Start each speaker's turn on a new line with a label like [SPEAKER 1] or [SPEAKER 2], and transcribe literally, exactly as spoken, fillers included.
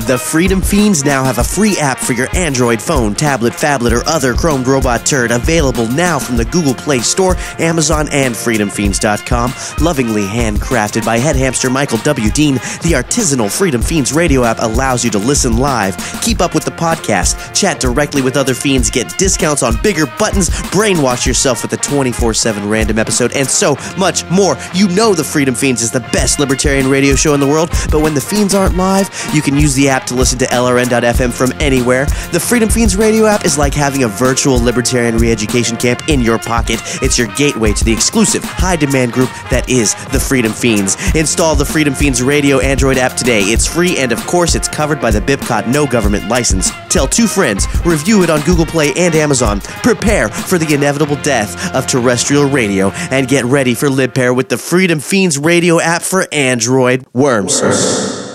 [SPEAKER 1] The Freedom Feens now have a free app for your Android phone, tablet, phablet, or other Chrome robot turd, available now from the Google Play Store, Amazon, and freedom feens dot com. Lovingly handcrafted by head hamster Michael W. Dean, the artisanal Freedom Feens radio app allows you to listen live, keep up with the podcast, chat directly with other fiends, get discounts on bigger buttons, brainwash yourself with a twenty-four seven random episode, and so much more. You know the Freedom Feens is the best libertarian radio show in the world, but when the Feens aren't live, you can use the app to listen to L R N dot F M from anywhere. The Freedom Feens radio app is like having a virtual libertarian re-education camp in your pocket. It's your gateway to the exclusive, high-demand group that is the Freedom Feens. Install the Freedom Feens radio Android app today. It's free, and of course, it's covered by the BIPCOT no government license. Tell two friends, review it on Google Play and Amazon. Prepare for the inevitable death of terrestrial radio, and get ready for LibPair with the Freedom Feens radio app for Android. Worms.